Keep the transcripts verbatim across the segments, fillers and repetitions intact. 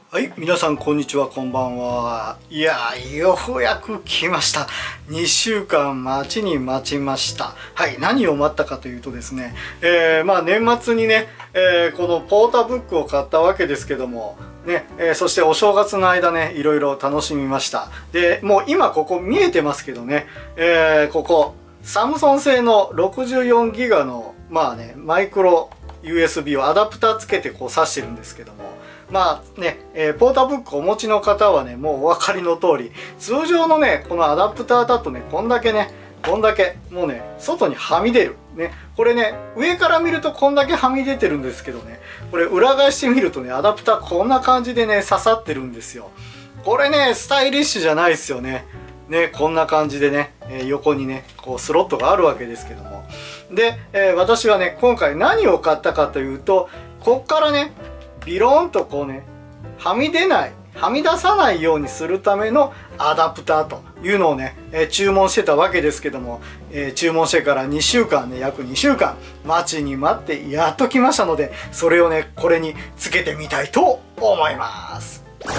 はい、皆さんこんにちは、こんばんは。いやー、ようやく来ました。にしゅうかん待ちに待ちました。はい、何を待ったかというとですね、えー、まあ年末にね、えー、このポータブックを買ったわけですけども、ね、えー、そしてお正月の間ね、いろいろ楽しみました。で、もう今ここ見えてますけどね、えー、ここ、サムソン製の ろくじゅうよんギガ の、まあね、マイクロ ユーエスビー をアダプターつけてこう挿してるんですけども、まあね、えー、ポータブックお持ちの方はね、もうお分かりの通り、通常のね、このアダプターだとね、こんだけね、こんだけ、もうね、外にはみ出る。ね、これね、上から見るとこんだけはみ出てるんですけどね、これ裏返してみるとね、アダプターこんな感じでね、刺さってるんですよ。これね、スタイリッシュじゃないですよね。ね、こんな感じでね、えー、横にね、こうスロットがあるわけですけども。で、えー、私はね、今回何を買ったかというと、こっからね、ビローンとこうね、はみ出ない、はみ出さないようにするためのアダプターというのをね、えー、注文してたわけですけども、えー、注文してからにしゅうかんね、約にしゅうかん待ちに待ってやっと来ましたので、それをね、これにつけてみたいと思います。はい、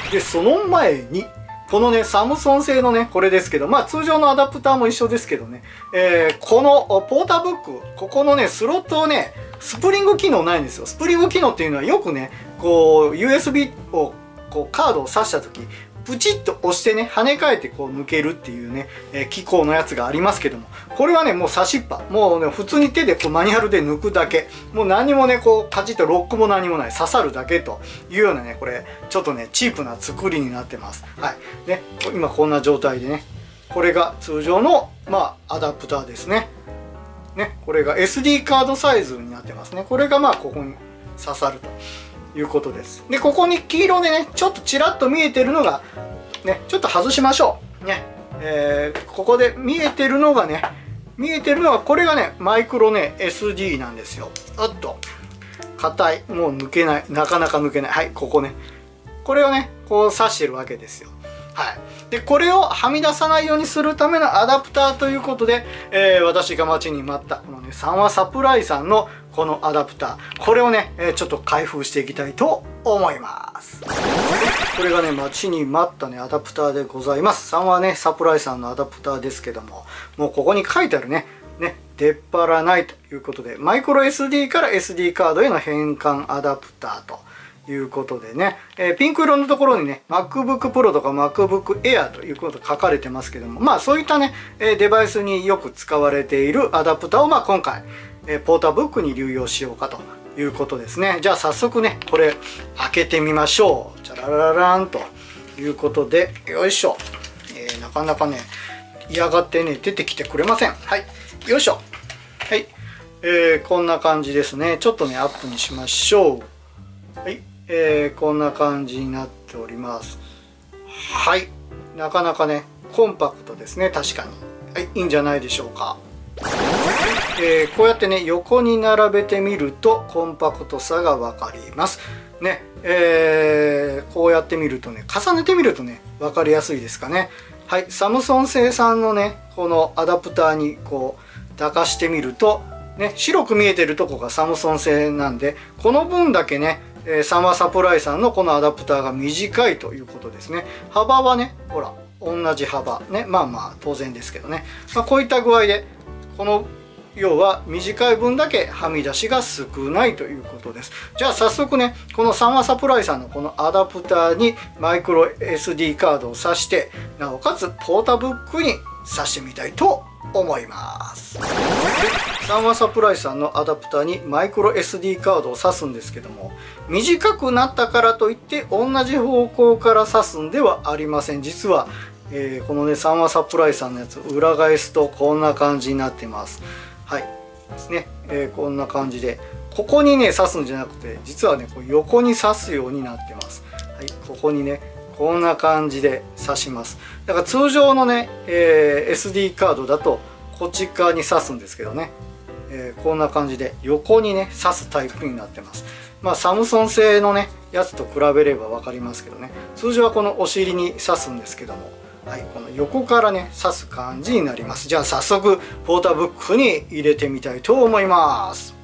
で、その前に、このね、サムソン製のね、これですけど、まあ通常のアダプターも一緒ですけどね、えー、このポータブック、ここのね、スロットをね、スプリング機能ないんですよ。スプリング機能っていうのはよくね、こう、ユーエスビー を、こう、カードを挿したとき、プチッと押してね、跳ね返ってこう抜けるっていうね、えー、機構のやつがありますけども、これはね、もう差しっぱ。もうね、普通に手でこうマニュアルで抜くだけ。もう何もね、こう、カチッとロックも何もない。刺さるだけというようなね、これ、ちょっとね、チープな作りになってます。はい。ね、今こんな状態でね、これが通常の、まあ、アダプターですね。ね、これが エスディー カードサイズになってますね。これがまあ、ここに刺さるということです。で、ここに黄色でね、ちょっとちらっと見えてるのが、ね、ちょっと外しましょう。ね、えー、ここで見えてるのがね、見えてるのは、これがね、マイクロね、エスディー なんですよ。おっと、硬い。もう抜けない。なかなか抜けない。はい、ここね。これをね、こう刺してるわけですよ。はい。で、これをはみ出さないようにするためのアダプターということで、えー、私が待ちに待った、このね、サンワサプライさんのこのアダプター。これをね、えー、ちょっと開封していきたいと思います。これがね、待ちに待ったね、アダプターでございます。サンワね、サプライさんのアダプターですけども、もうここに書いてあるね、ね、出っ張らないということで、マイクロ エスディー から エスディー カードへの変換アダプターと。いうことでね、えー、ピンク色のところにね MacBook Pro とか MacBook Air ということ書かれてますけども、まあそういったね、えー、デバイスによく使われているアダプターをまあ今回、えー、ポータブックに流用しようかということですね。じゃあ早速ねこれ開けてみましょう。じゃらららんということで、よいしょ、えー、なかなかね嫌がってね出てきてくれません。はい、よいしょ。はい、えー、こんな感じですね。ちょっとねアップにしましょう。はい、えー、こんな感じになっております。はい、なかなかねコンパクトですね。確かに、はい、いいんじゃないでしょうか。えー、こうやってね横に並べてみるとコンパクトさが分かりますね。えー、こうやってみるとね重ねてみるとね分かりやすいですかね。はい、サムソン製さんのねこのアダプターにこう抱かしてみるとね、白く見えてるとこがサムソン製なんで、この分だけねえー、サンワサプライさんのこのアダプターが短いということですね。幅はね、ほら、同じ幅。ね、まあまあ当然ですけどね。まあ、こういった具合で、この、要は短い分だけはみ出しが少ないということです。じゃあ早速ね、このサンワサプライさんのこのアダプターにマイクロ エスディー カードを挿して、なおかつポータブックに挿してみたいと思います。サンワサプライさんのアダプターにマイクロ エスディー カードを挿すんですけども、短くなったからといって同じ方向から挿すんではありません。実は、えー、このねサンワサプライさんのやつ裏返すとこんな感じになってます。はいね、えー、こんな感じでここにね挿すんじゃなくて、実はねこう横に挿すようになってます。はい、ここにねこんな感じで挿します。だから通常のね、えー、エスディー カードだとこっち側に挿すんですけどね、えー、こんな感じで横にね挿すタイプになってます。まあサムソン製のねやつと比べれば分かりますけどね、通常はこのお尻に挿すんですけども、はい、この横からね挿す感じになります。じゃあ早速ポータブックに入れてみたいと思います。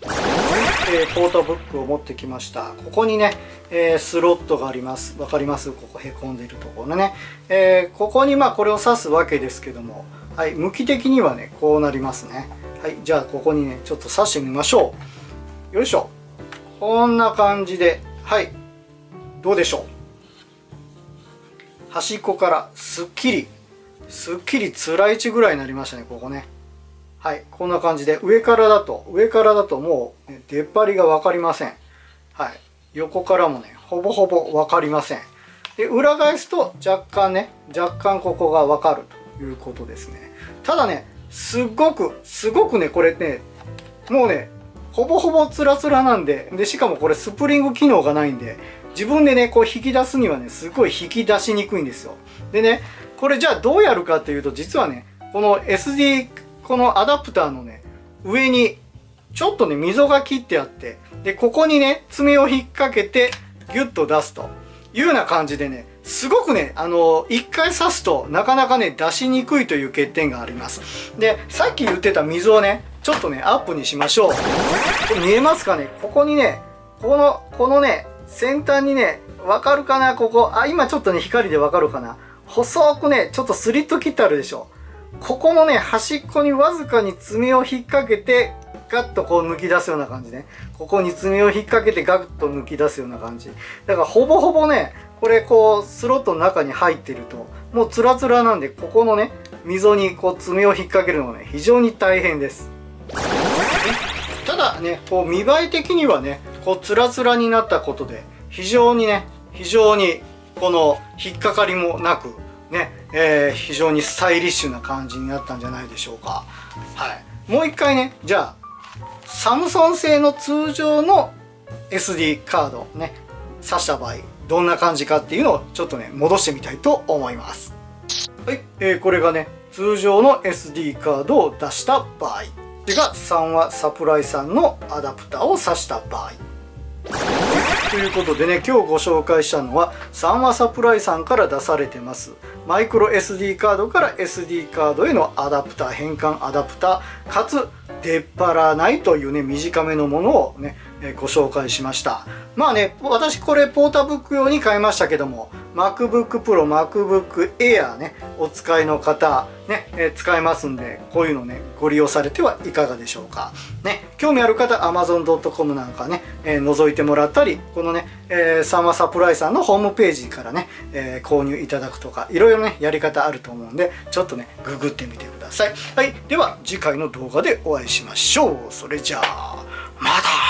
えー、ポータブックを持ってきました。ここにね、えー、スロットがあります。わかります？ここへこんでいるところのね、えー、ここにまあこれを挿すわけですけども、はい、向き的にはねこうなりますね。はい、じゃあここにねちょっと挿してみましょう。よいしょ。こんな感じで、はい、どうでしょう。端っこからすっきりすっきりつらい位置ぐらいになりましたね、ここね。はい、こんな感じで、上からだと、上からだともう、ね、出っ張りが分かりません。はい、横からもね、ほぼほぼ分かりません。で、裏返すと若干ね、若干ここが分かるということですね。ただね、すっごく、すごくね、これね、もうね、ほぼほぼツラツラなんで、で、しかもこれスプリング機能がないんで、自分でね、こう引き出すにはね、すごい引き出しにくいんですよ。でね、これじゃあどうやるかっていうと、実はね、この エスディー、このアダプターのね、上にちょっとね、溝が切ってあって、で、ここにね、爪を引っ掛けてギュッと出すというような感じでね、すごくね、あの、一回刺すとなかなかね、出しにくいという欠点があります。で、さっき言ってた溝をね、ちょっとね、アップにしましょう。これ見えますかね？ここにね、この、このね、先端にね、わかるかな？ここ。あ、今ちょっとね、光でわかるかな？細くね、ちょっとスリット切ってあるでしょ。ここのね、端っこにわずかに爪を引っ掛けて、ガッとこう抜き出すような感じね。ここに爪を引っ掛けてガッと抜き出すような感じ。だからほぼほぼね、これこう、スロットの中に入ってると、もうツラツラなんで、ここのね、溝にこう爪を引っ掛けるのがね、非常に大変です。ただね、こう見栄え的にはね、こうツラツラになったことで、非常にね、非常にこの引っかかりもなく、ね、えー、非常にスタイリッシュな感じになったんじゃないでしょうか。はい。もう一回ね、じゃあ、サムソン製の通常の エスディー カードね、挿した場合、どんな感じかっていうのをちょっとね、戻してみたいと思います。はい。えー、これがね、通常の エスディー カードを出した場合。これが三和サプライさんのアダプターを挿した場合。ということでね、今日ご紹介したのは三和サプライさんから出されてますマイクロ エスディー カードから エスディー カードへのアダプター、変換アダプターかつ出っ張らないというね、短めのものをね、えー、ご紹介しました。まあね、私これポータブック用に買いましたけども、 MacBook Pro、MacBook Air ね、お使いの方ね、えー、使えますんで、こういうのね、ご利用されてはいかがでしょうか。ね、興味ある方、アマゾンドットコム なんかね、えー、覗いてもらったり、このね、えー、サンワサプライさんのホームページからね、えー、購入いただくとか、いろいろね、やり方あると思うんで、ちょっとね、ググってみてください。はい、では次回の動画でお会いしましょう。それじゃあ、また。